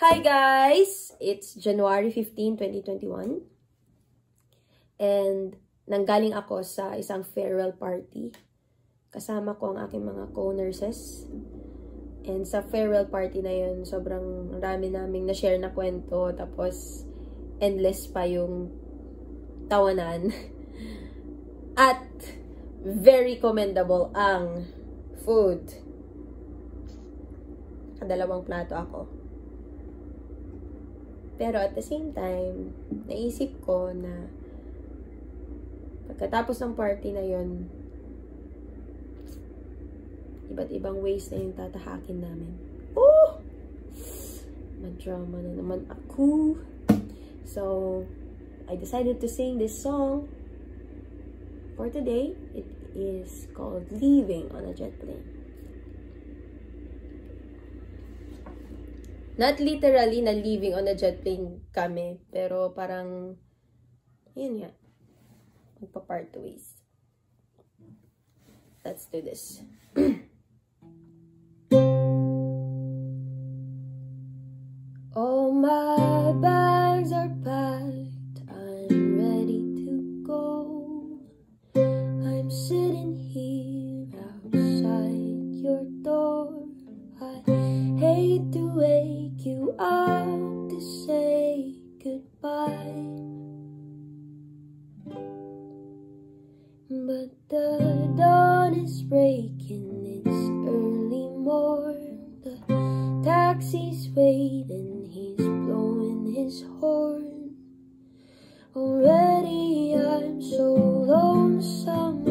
Hi guys! It's January 15, 2021. And nanggaling ako sa isang farewell party. Kasama ko ang aking mga co-nurses. And sa farewell party na yun, sobrang rami naming na-share na kwento. Tapos, endless pa yung tawanan. At, very commendable ang food. Kadalawang plato ako. Pero at the same time, naisip ko na pagkatapos ng party na yun, iba't ibang ways na yung tatahakin namin. Oh! Madrama na naman ako. So, I decided to sing this song for today. It is called Leaving on a Jet Plane. Not literally na leaving on a jet plane kami, pero parang, yun nga, magpa-part ways. Let's do this. All my bags are packed, I'm ready to go. I'm sitting here outside your door. I hate to wake you up to say goodbye, but the dawn is breaking, it's early morn. The taxi's waiting, he's blowing his horn. Already I'm so lonesome